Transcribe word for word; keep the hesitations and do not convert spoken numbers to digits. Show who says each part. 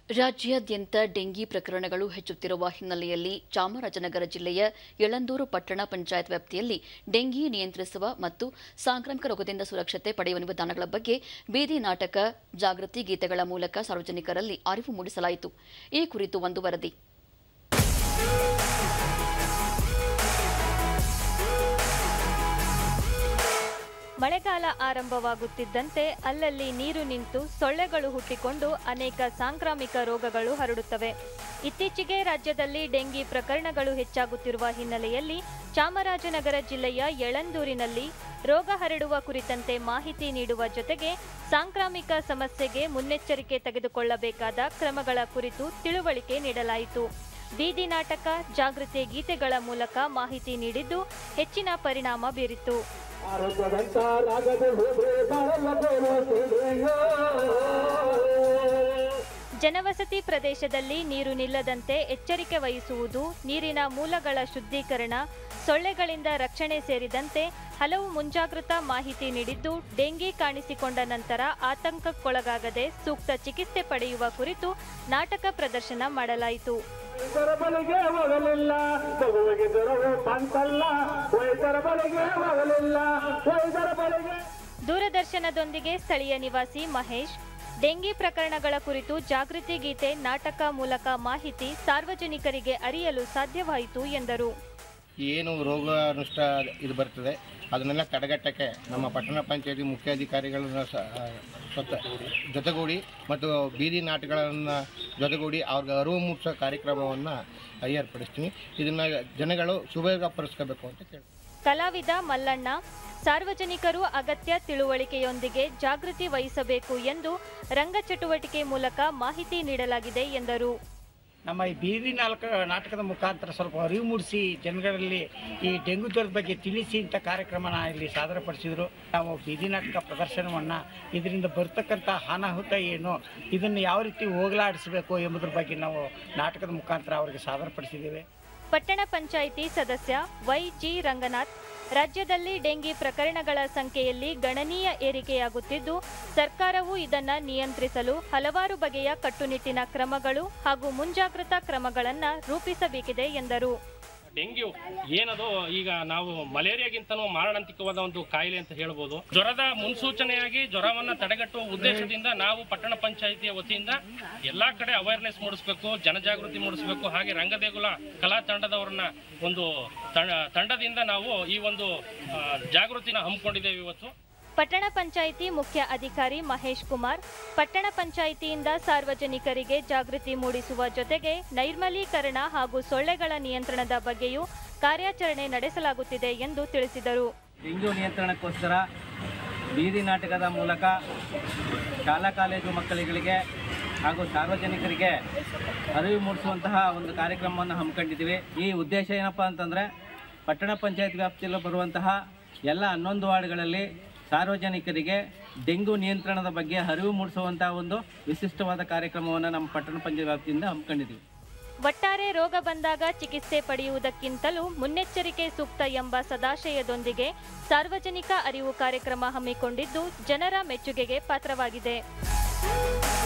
Speaker 1: ರಾಜ್ಯಾದ್ಯಂತ ಡೆಂಗಿ ಪ್ರಕರಣಗಳು ಹೆಚ್ಚುತ್ತಿರುವ ಹಿನ್ನೆಲೆಯಲ್ಲಿ ಚಾಮರಾಜನಗರ ಜಿಲ್ಲೆಯ ಯಳಂದೂರು ಪಟ್ಟಣ ಪಂಚಾಯತ್ ವ್ಯಾಪ್ತಿಯಲ್ಲಿ ಡೆಂಗಿ ನಿಯಂತ್ರಿಸುವ ಮತ್ತು ಸಾಂಕ್ರಾಮಿಕ ರೋಗದಿಂದ ಸುರಕ್ಷತೆ ಪಡೆಯುವ ವಿಧಾನಗಳ ಬಗ್ಗೆ ಬೀದಿ ನಾಟಕ, ಜಾಗೃತಿ ಗೀತೆಗಳ ಮೂಲಕ ಸಾರ್ವಜನಿಕರಲ್ಲಿ ಅರಿವು ಮೂಡಿಸಲಾಯಿತು. ಈ ಕುರಿತು ಒಂದು ವರದಿ.
Speaker 2: ಮಳೆಗಾಲ ಆರಂಭವಾಗುತ್ತಿದ್ದಂತೆ ಅಲ್ಲಲ್ಲಿ ನೀರು ನಿಂತು ಸೊಳ್ಳೆಗಳು ಹುಟ್ಟಿಕೊಂಡು ಅನೇಕ ಸಾಂಕ್ರಾಮಿಕ ರೋಗಗಳು ಹರಡುತ್ತವೆ. ಇತ್ತೀಚೆಗೆ ರಾಜ್ಯದಲ್ಲಿ ಡೆಂಗಿ ಪ್ರಕರಣಗಳು ಹೆಚ್ಚಾಗುತ್ತಿರುವ ಹಿನ್ನೆಲೆಯಲ್ಲಿ ಚಾಮರಾಜನಗರ ಜಿಲ್ಲೆಯ ಯಳಂದೂರಿನಲ್ಲಿ ರೋಗ ಹರಡುವ ಕುರಿತಂತೆ ಮಾಹಿತಿ ನೀಡುವ ಜೊತೆಗೆ ಸಾಂಕ್ರಾಮಿಕ ಸಮಸ್ಯೆಗೆ ಮುನ್ನೆಚ್ಚರಿಕೆ ತೆಗೆದುಕೊಳ್ಳಬೇಕಾದ ಕ್ರಮಗಳ ಕುರಿತು ತಿಳುವಳಿಕೆ ನೀಡಲಾಯಿತು. ಬೀದಿ ನಾಟಕ, ಜಾಗೃತಿ ಗೀತೆಗಳ ಮೂಲಕ ಮಾಹಿತಿ ನೀಡಿದ್ದು ಹೆಚ್ಚಿನ ಪರಿಣಾಮ ಬೀರಿತು. ಜನವಸತಿ ಪ್ರದೇಶದಲ್ಲಿ ನೀರು ನಿಲ್ಲದಂತೆ ಎಚ್ಚರಿಕೆ ವಹಿಸುವುದು, ನೀರಿನ ಮೂಲಗಳ ಶುದ್ಧೀಕರಣ, ಸೊಳ್ಳೆಗಳಿಂದ ರಕ್ಷಣೆ ಸೇರಿದಂತೆ ಹಲವು ಮುಂಜಾಗೃತಾ ಮಾಹಿತಿ ನೀಡಿದ್ದು, ಡೆಂಗಿ ಕಾಣಿಸಿಕೊಂಡ ನಂತರ ಆತಂಕಕ್ಕೊಳಗಾಗದೆ ಸೂಕ್ತ ಚಿಕಿತ್ಸೆ ಪಡೆಯುವ ಕುರಿತು ನಾಟಕ ಪ್ರದರ್ಶನ ಮಾಡಲಾಯಿತು. ದೂರದರ್ಶನದೊಂದಿಗೆ ಸ್ಥಳೀಯ ನಿವಾಸಿ ಮಹೇಶ್ ಡೆಂಗಿ ಪ್ರಕರಣಗಳ ಕುರಿತು ಜಾಗೃತಿ ಗೀತೆ, ನಾಟಕ ಮೂಲಕ ಮಾಹಿತಿ ಸಾರ್ವಜನಿಕರಿಗೆ ಅರಿಯಲು ಸಾಧ್ಯವಾಯಿತು ಎಂದರು.
Speaker 3: ಏನು ರೋಗ ಅನುಷ್ಠ ಇದು ಬರ್ತದೆ ಅದನ್ನೆಲ್ಲ ತಡೆಗಟ್ಟಕ್ಕೆ ನಮ್ಮ ಪಟ್ಟಣ ಪಂಚಾಯತಿ ಮುಖ್ಯಾಧಿಕಾರಿಗಳನ್ನ ಜೊತೆಗೂಡಿ ಮತ್ತು ಬೀದಿ ನಾಟಕಗಳನ್ನು ಜೊತೆಗೂಡಿ ಅವ್ರಿಗೆ ಅರಿವು ಮೂಡಿಸೋ ಕಾರ್ಯಕ್ರಮವನ್ನು ಏರ್ಪಡಿಸ್ತೀನಿ. ಇದನ್ನು ಜನಗಳು ಸುಭಯೋಗಪಡಿಸ್ಕೋಬೇಕು ಅಂತ ಕೇಳಿ.
Speaker 2: ಕಲಾವಿದ ಮಲ್ಲಣ್ಣ ಸಾರ್ವಜನಿಕರು ಅಗತ್ಯ ತಿಳುವಳಿಕೆಯೊಂದಿಗೆ ಜಾಗೃತಿ ವಹಿಸಬೇಕು ಎಂದು ರಂಗ ಚಟುವಟಿಕೆ ಮೂಲಕ ಮಾಹಿತಿ ನೀಡಲಾಗಿದೆ ಎಂದರು.
Speaker 4: ನಮ್ಮ ಈ ಬೀದಿ ನಾಲ್ಕ ನಾಟಕದ ಮುಖಾಂತರ ಸ್ವಲ್ಪ ಅರಿವು ಮೂಡಿಸಿ ಜನಗಳಲ್ಲಿ ಈ ಡೆಂಗು ಜ್ವರದ ಬಗ್ಗೆ ತಿಳಿಸಿ ಇಂಥ ಕಾರ್ಯಕ್ರಮನ ಇಲ್ಲಿ ಸಾದರಪಡಿಸಿದರು. ನಾವು ಬೀದಿ ನಾಟಕ ಪ್ರದರ್ಶನವನ್ನು ಇದರಿಂದ ಬರ್ತಕ್ಕಂಥ ಅನಾಹುತ ಏನು, ಇದನ್ನು ಯಾವ ರೀತಿ ಹೋಗಲಾಡಿಸಬೇಕು ಎಂಬುದ್ರ ಬಗ್ಗೆ ನಾವು ನಾಟಕದ ಮುಖಾಂತರ ಅವರಿಗೆ ಸಾದರಪಡಿಸಿದ್ದೇವೆ.
Speaker 2: ಪಟ್ಟಣ ಪಂಚಾಯಿತಿ ಸದಸ್ಯ ವೈ ಜಿ ರಂಗನಾಥ್ ರಾಜ್ಯದಲ್ಲಿ ಡೆಂಗಿ ಪ್ರಕರಣಗಳ ಸಂಖ್ಯೆಯಲ್ಲಿ ಗಣನೀಯ ಏರಿಕೆಯಾಗುತ್ತಿದ್ದು, ಸರ್ಕಾರವು ಇದನ್ನು ನಿಯಂತ್ರಿಸಲು ಹಲವಾರು ಬಗೆಯ ಕಟ್ಟುನಿಟ್ಟಿನ ಕ್ರಮಗಳು ಹಾಗೂ ಮುಂಜಾಗ್ರತಾ ಕ್ರಮಗಳನ್ನು ರೂಪಿಸಬೇಕಿದೆ ಎಂದರು.
Speaker 5: ಡೆಂಗ್ಯೂ ಏನದು ಈಗ ನಾವು ಮಲೇರಿಯಾಗಿಂತನೂ ಮಾರಣಾಂತಿಕವಾದ ಒಂದು ಕಾಯಿಲೆ ಅಂತ ಹೇಳ್ಬೋದು. ಜ್ವರದ ಮುನ್ಸೂಚನೆಯಾಗಿ ಜ್ವರವನ್ನು ತಡೆಗಟ್ಟುವ ಉದ್ದೇಶದಿಂದ ನಾವು ಪಟ್ಟಣ ಪಂಚಾಯಿತಿಯ ವತಿಯಿಂದ ಎಲ್ಲಾ ಕಡೆ ಅವೇರ್ನೆಸ್ ಮೂಡಿಸಬೇಕು, ಜನಜಾಗೃತಿ ಮೂಡಿಸಬೇಕು. ಹಾಗೆ ರಂಗದೇಗುಲ ಕಲಾ ತಂಡದವರನ್ನ ಒಂದು ತಂಡದಿಂದ ನಾವು ಈ ಒಂದು ಜಾಗೃತಿನ ಹಮ್ಮಿಕೊಂಡಿದ್ದೇವೆ ಇವತ್ತು.
Speaker 2: ಪಟ್ಟಣ ಪಂಚಾಯಿತಿ ಮುಖ್ಯ ಅಧಿಕಾರಿ ಮಹೇಶ್ ಕುಮಾರ್ ಪಟ್ಟಣ ಪಂಚಾಯಿತಿಯಿಂದ ಸಾರ್ವಜನಿಕರಿಗೆ ಜಾಗೃತಿ ಮೂಡಿಸುವ ಜೊತೆಗೆ ನೈರ್ಮಲೀಕರಣ ಹಾಗೂ ಸೊಳ್ಳೆಗಳ ನಿಯಂತ್ರಣದ ಬಗ್ಗೆಯೂ ಕಾರ್ಯಾಚರಣೆ ನಡೆಸಲಾಗುತ್ತಿದೆ ಎಂದು ತಿಳಿಸಿದರು.
Speaker 6: ಡೆಂಗ್ಯೂ ನಿಯಂತ್ರಣಕ್ಕೋಸ್ಕರ ಬೀದಿ ನಾಟಕದ ಮೂಲಕ ಶಾಲಾ ಕಾಲೇಜು ಮಕ್ಕಳುಗಳಿಗೆ ಹಾಗೂ ಸಾರ್ವಜನಿಕರಿಗೆ ಅರಿವು ಮೂಡಿಸುವಂತಹ ಒಂದು ಕಾರ್ಯಕ್ರಮವನ್ನು ಹಮ್ಮಿಕೊಂಡಿದ್ದೀವಿ. ಈ ಉದ್ದೇಶ ಏನಪ್ಪ ಅಂತಂದರೆ ಪಟ್ಟಣ ಪಂಚಾಯತ್ ವ್ಯಾಪ್ತಿಯಲ್ಲಿ ಬರುವಂತಹ ಎಲ್ಲ ಹನ್ನೊಂದು ವಾರ್ಡ್ಗಳಲ್ಲಿ ಸಾರ್ವಜನಿಕರಿಗೆ ಡೆಂಗು ನಿಯಂತ್ರಣದ ಬಗ್ಗೆ ಅರಿವು ಮೂಡಿಸುವಂಥ ಒಂದು ವಿಶಿಷ್ಟವಾದ ಕಾರ್ಯಕ್ರಮವನ್ನು ನಮ್ಮ ಪಟ್ಟಣ ಪಂಚಾಯತ್ ವ್ಯಾಪ್ತಿಯಿಂದ ಹಮ್ಮಿಕೊಂಡಿದ್ದೀವಿ.
Speaker 2: ಒಟ್ಟಾರೆ ರೋಗ ಬಂದಾಗ ಚಿಕಿತ್ಸೆ ಪಡೆಯುವುದಕ್ಕಿಂತಲೂ ಮುನ್ನೆಚ್ಚರಿಕೆ ಸೂಕ್ತ ಎಂಬ ಸದಾಶಯದೊಂದಿಗೆ ಸಾರ್ವಜನಿಕ ಅರಿವು ಕಾರ್ಯಕ್ರಮ ಹಮ್ಮಿಕೊಂಡಿದ್ದು ಜನರ ಮೆಚ್ಚುಗೆಗೆ ಪಾತ್ರವಾಗಿದೆ.